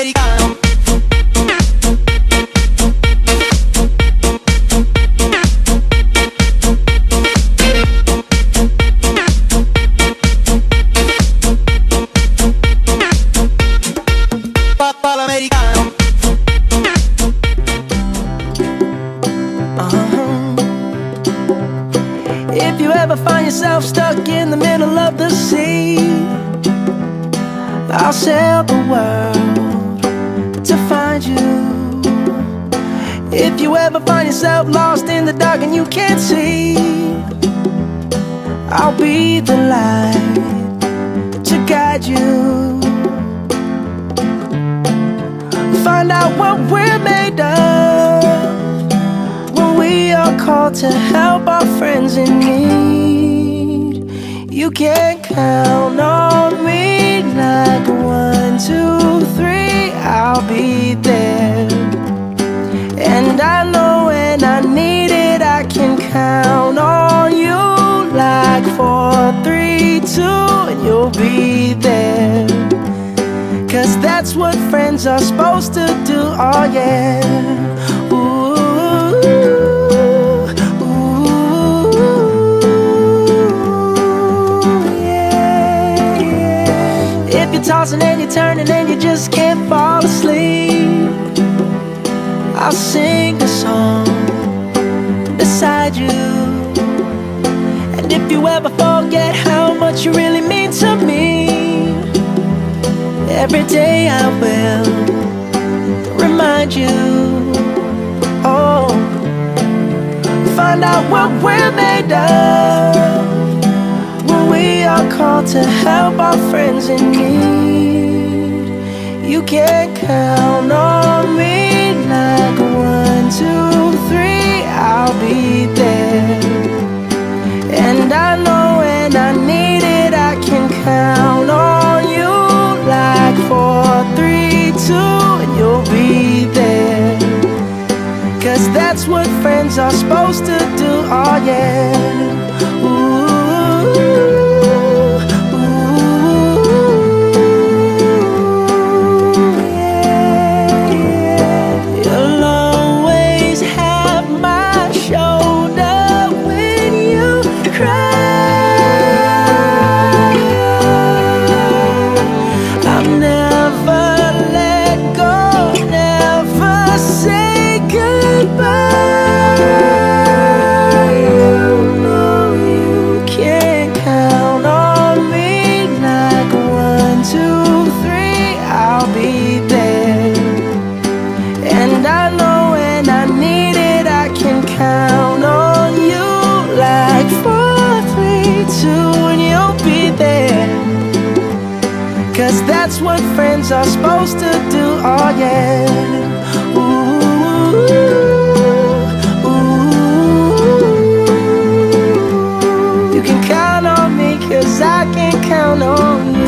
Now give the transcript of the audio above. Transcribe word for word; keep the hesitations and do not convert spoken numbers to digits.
americano. Papà l'americano. If you ever find yourself stuck in the middle of the sea, I'll sail the world to find you. If you ever find yourself lost in the dark and you can't see, I'll be the light to guide you. Find out what we're made of when we are called to help our friends in need. You can count on me like one, two, three, I'll be there. And I know when I need it, I can count on you like four, three, two, and you'll be there. Cause that's what friends are supposed to do, oh yeah. Ooh, ooh, yeah, yeah. If you're tossing and you're turning and you just can't fall asleep, I'll sing a song beside you. And if you ever forget how much you really mean to me, every day I will remind you. Oh, find out what we're made of when we are called to help our friends in need. You can count on me like one, two, three, I'll be there. And I know when I need it, I can count on you like four, three, two, and you'll be there. Cause that's what friends are supposed to do, oh yeah. Ooh, ooh, yeah, yeah. You'll always have my shoulder when you cry. Cause that's what friends are supposed to do, oh yeah. Ooh, ooh. You can count on me, cause I can count on you.